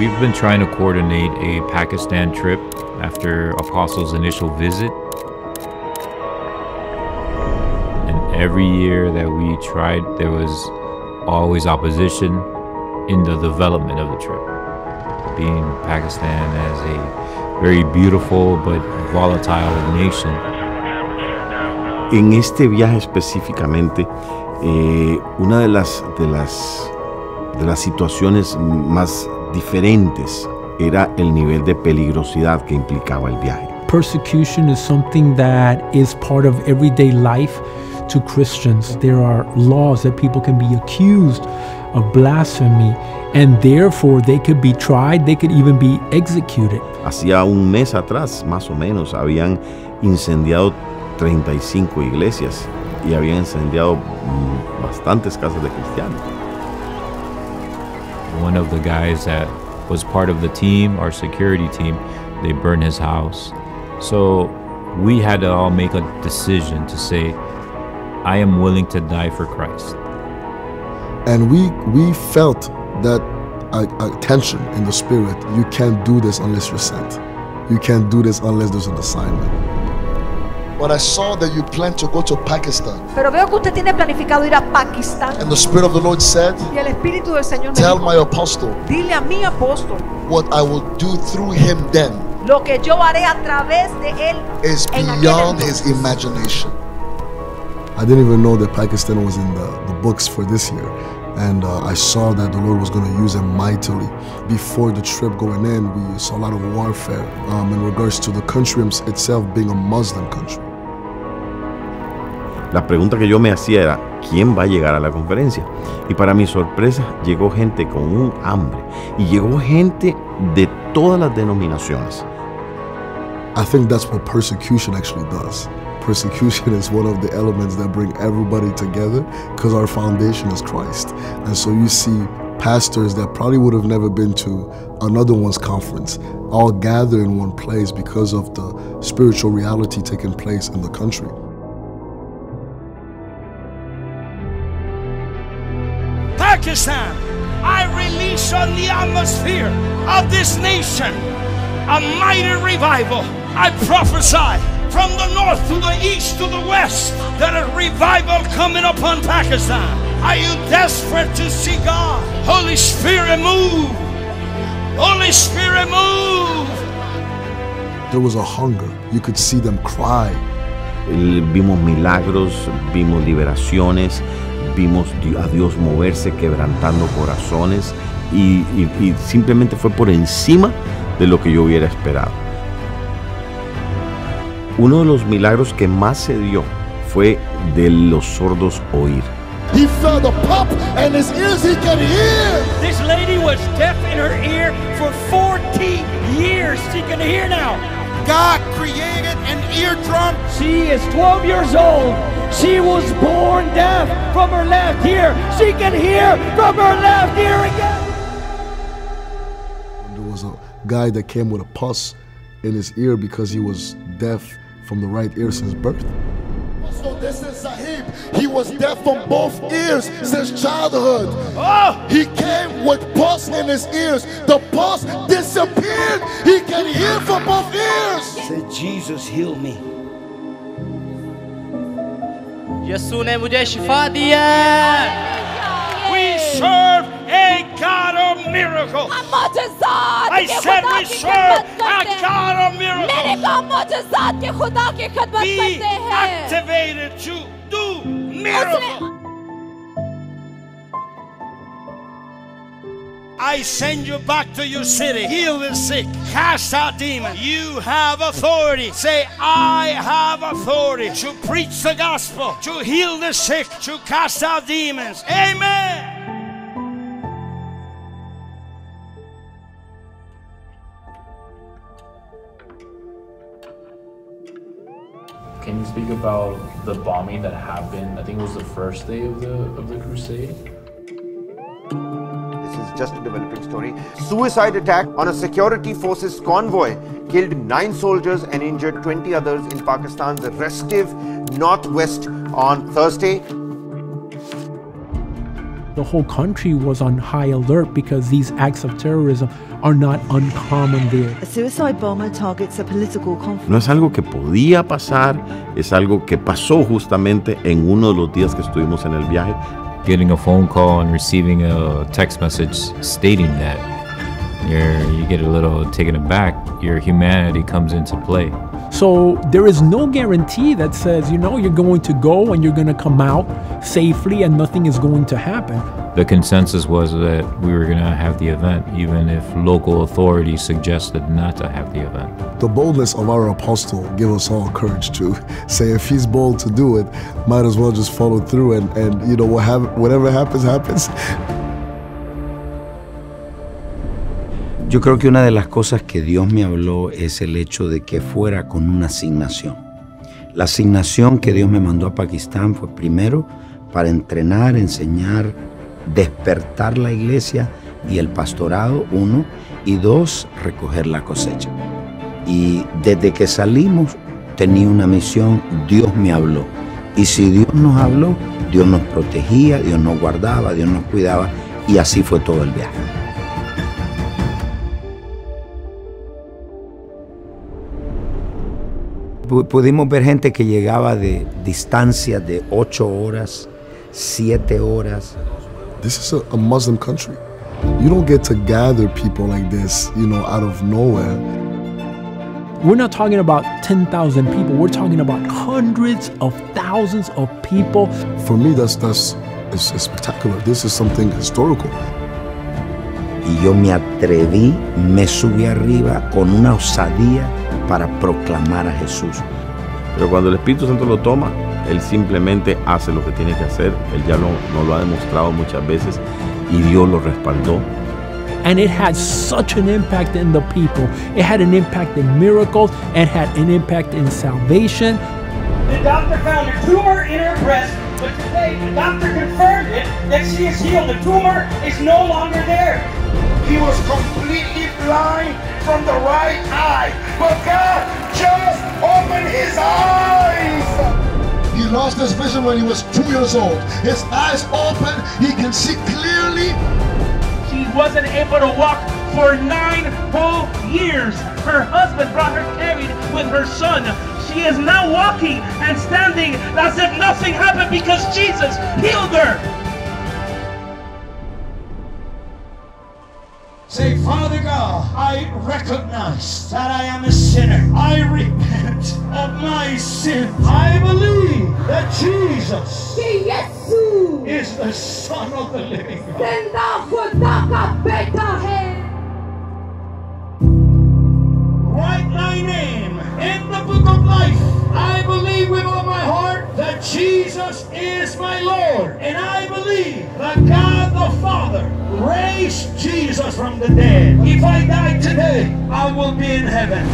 We've been trying to coordinate a Pakistan trip after Apostle's initial visit. And every year that we tried, there was always opposition in the development of the trip. Being Pakistan as a very beautiful but volatile nation. En este viaje específicamente, una de las situaciones más diferentes era el nivel de peligrosidad que implicaba el viaje. Persecution is something that is part of everyday life to Christians. There are laws that people can be accused of blasphemy, and therefore they could be tried, they could even be executed. Hacía un mes atrás, más o menos, habían incendiado 35 iglesias y habían incendiado bastantes casas de cristianos. One of the guys that was part of the team, our security team, they burned his house. So we had to all make a decision to say, I am willing to die for Christ. And we felt that tension in the spirit. You can't do this unless you're sent. You can't do this unless there's an assignment. But I saw that you plan to go to Pakistan. Pero veo que usted tiene planificado ir a Pakistán. And the Spirit of the Lord said, Y el Espíritu del Señor me tell dijo, my apostle dile a mi apóstol, what I will do through him then lo que yo haré a través de él is en aquel beyond entonces. his imagination. I didn't even know that Pakistan was in the books for this year. And I saw that the Lord was going to use him mightily. Before the trip going in, we saw a lot of warfare in regards to the country itself being a Muslim country. La pregunta que yo me hacía era, ¿quién va a llegar a la conferencia? Y para mi sorpresa, llegó gente con un hambre. Y llegó gente de todas las denominaciones. I think that's what persecution actually does. Persecution is one of the elements that bring everybody together because our foundation is Christ. And so you see pastors that probably would have never been to another one's conference all gather in one place because of the spiritual reality taking place in the country. Pakistan, I release on the atmosphere of this nation a mighty revival. I prophesy from the north to the east to the west that a revival coming upon Pakistan. Are you desperate to see God? Holy Spirit, move. Holy Spirit, move. There was a hunger. You could see them cry. Vimos milagros, vimos liberaciones, vimos a Dios moverse, quebrantando corazones y simplemente fue por encima de lo que yo hubiera esperado. Uno de los milagros que más se dio fue de los sordos oír. He felt a pop in his ears, he could hear. This lady was deaf in her ear for 40 years. She can hear now. God created an eardrum. She is 12 years old. She was born deaf from her left ear. She can hear from her left ear again. There was a guy that came with a pus in his ear because he was deaf from the right ear since birth. So this is Sahib. He was deaf from both ears since childhood. Oh! He came with pus in his ears. The pus disappeared. He can hear from both ears. Say, Jesus, heal me. यीशु ने मुझे शिफा दी है. We serve a God of miracle. I said we serve a God of miracle. Be activated to do miracles. I send you back to your city. Heal the sick. Cast out demons. You have authority. Say, I have authority to preach the gospel, to heal the sick, to cast out demons. Amen. Can you speak about the bombing that happened? I think it was the first day of the crusade. This is just a developing story. Suicide attack on a security forces convoy killed 9 soldiers and injured 20 others in Pakistan's restive northwest on Thursday. The whole country was on high alert because these acts of terrorism are not uncommon there. A suicide bomber targets a political conference. No es algo que podía pasar, es algo que pasó justamente en uno de los días que estuvimos en el viaje. Getting a phone call and receiving a text message stating that, you get a little taken aback. Your humanity comes into play. So there is no guarantee that says, you're going to go and you're going to come out safely and nothing is going to happen. The consensus was that we were going to have the event, even if local authorities suggested not to have the event. The boldness of our apostle give us all courage to say if he's bold to do it, might as well just follow through and whatever happens, happens. Yo creo que una de las cosas que Dios me habló es el hecho de que fuera con una asignación. La asignación que Dios me mandó a Pakistán fue primero para entrenar, enseñar, despertar la iglesia y el pastorado, 1, y 2, recoger la cosecha. Y desde que salimos tenía una misión, Dios me habló. Y si Dios nos habló, Dios nos protegía, Dios nos guardaba, Dios nos cuidaba, y así fue todo el viaje. Pudimos ver gente que llegaba de distancias de 8 horas, 7 horas. This is a Muslim country. You don't get to gather people like this, out of nowhere. We're not talking about 10,000 people. We're talking about hundreds of thousands of people. For me, it's spectacular. This is something historical. Y yo me atreví, me subí arriba con una osadía para proclamar a Jesús. Pero cuando el Espíritu Santo lo toma, Él simplemente hace lo que tiene que hacer. Él ya nos lo ha demostrado muchas veces y Dios lo respaldó. And it had such an impact in the people. It had an impact in miracles. It had an impact in salvation. The doctor found a tumor in her breast, but today the doctor confirmed it that she is healed. The tumor is no longer there. He was completely blind from the right eye, but God just opened his eyes. He lost his vision when he was 2 years old. His eyes open, he can see clearly. She wasn't able to walk for 9 whole years. Her husband brought her carried with her son. She is now walking and standing as if nothing happened because Jesus healed her. Say, Father God, I recognize that I am a sinner. I repent of my sin. I believe that Jesus is the Son of the living God. Write my name in the book of life. I believe with all my heart that Jesus is my Lord. And I believe that God the Father raised Jesus from the dead. If I die today, I will be in heaven.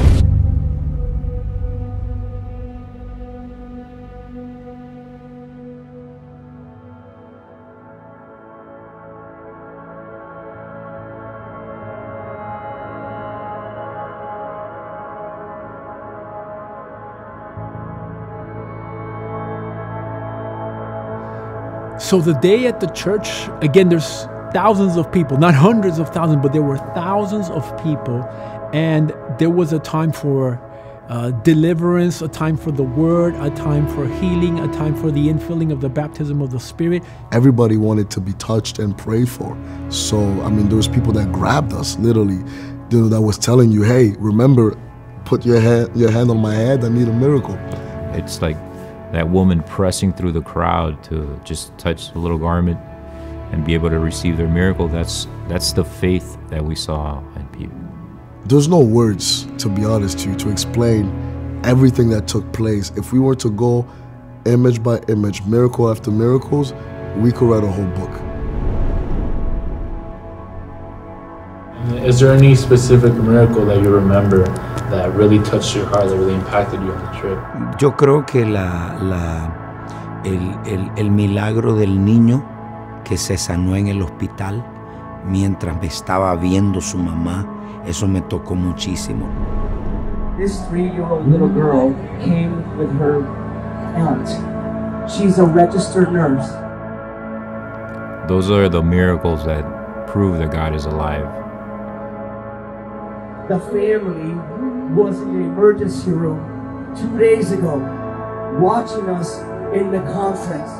So the day at the church, again, there's thousands of people, not hundreds of thousands, but there were thousands of people. And there was a time for deliverance, a time for the word, a time for healing, a time for the infilling of the baptism of the Spirit. Everybody wanted to be touched and prayed for. So, there was people that grabbed us, literally, that was telling you, hey, remember, put your hand on my head, I need a miracle. It's like that woman pressing through the crowd to just touch the little garment and be able to receive their miracle. That's the faith that we saw in people. There's no words, to be honest to you, to explain everything that took place. If we were to go image by image, miracle after miracles, we could write a whole book. Is there any specific miracle that you remember that really touched your heart, that really impacted you on the trip? Yo creo que el milagro del niño que se sanó en el hospital mientras me estaba viendo su mamá, eso me tocó muchísimo. This 3-year-old little girl came with her aunt. She's a registered nurse. Those are the miracles that prove that God is alive. The family was in the emergency room 2 days ago, watching us in the conference.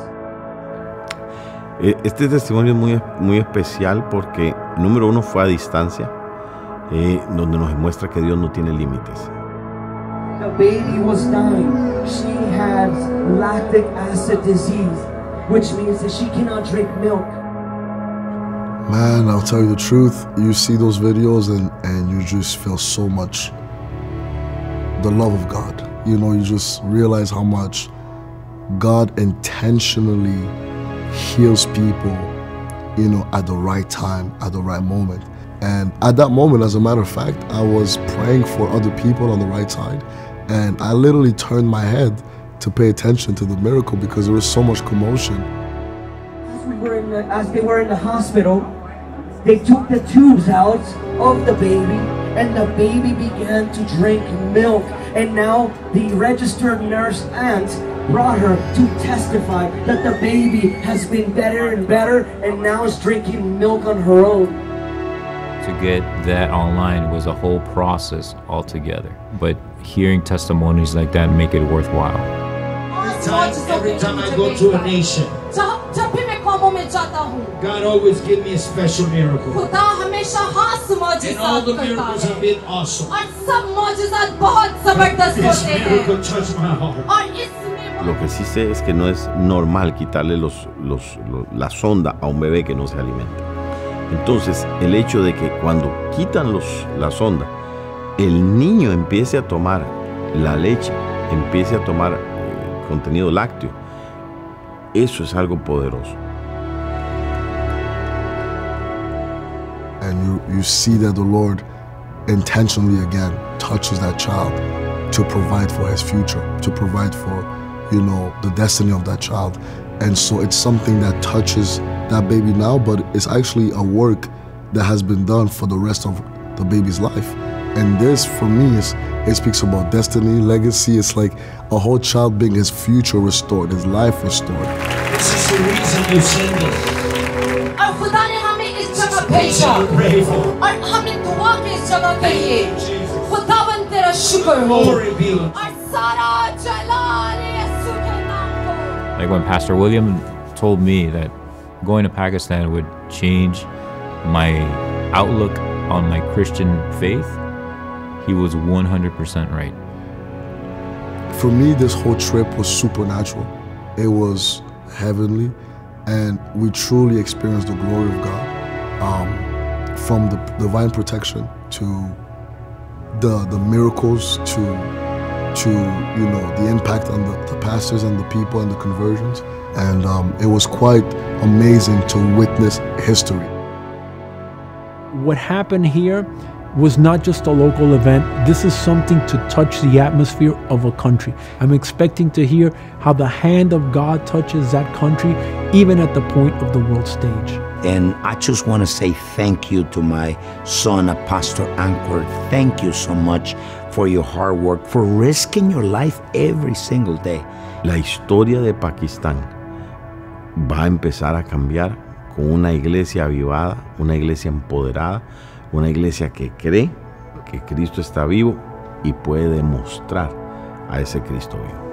Este testimonio es muy especial porque, número uno, fue a distancia, donde nos demuestra que Dios no tiene límites. The baby was dying. She has lactic acid disease, which means that she cannot drink milk. Man, I'll tell you the truth. You see those videos and you just feel so much the love of God. You know, you just realize how much God intentionally heals people, you know, at the right time, at the right moment. And at that moment, as a matter of fact, I was praying for other people on the right side, and I literally turned my head to pay attention to the miracle because there was so much commotion. As they were in the hospital, they took the tubes out of the baby, and the baby began to drink milk. And now the registered nurse aunt brought her to testify that the baby has been better and better and now is drinking milk on her own. To get that online was a whole process altogether. But hearing testimonies like that make it worthwhile. Every time I go to a nation, God always gives me a special miracle. And all the miracles have been awesome. This miracle touched my heart. Lo que sí sé es que no es normal quitarle la sonda a un bebé que no se alimenta. Entonces, el hecho de que cuando quitan la sonda, el niño empiece a tomar la leche, empiece a tomar contenido lácteo, eso es algo poderoso. And you see that the Lord intentionally again touches that child to provide for his future, to provide for, you know, the destiny of that child. And so it's something that touches that baby now, but it's actually a work that has been done for the rest of the baby's life. And this, for me, it speaks about destiny, legacy. It's like a whole child being his future restored, his life restored. This is the reason you sing this. Like when Pastor William told me that going to Pakistan would change my outlook on my Christian faith, he was 100% right. For me, this whole trip was supernatural. It was heavenly, and we truly experienced the glory of God. From the divine protection to the miracles to you know, the impact on the pastors and the people and the conversions. And it was quite amazing to witness history. What happened here was not just a local event. This is something to touch the atmosphere of a country. I'm expecting to hear how the hand of God touches that country, even at the point of the world stage. And I just want to say thank you to my son, Pastor Ankur. Thank you so much for your hard work, for risking your life every single day. La historia de Pakistán va a empezar a cambiar con una iglesia avivada, una iglesia empoderada, una iglesia que cree que Cristo está vivo y puede demostrar a ese Cristo vivo.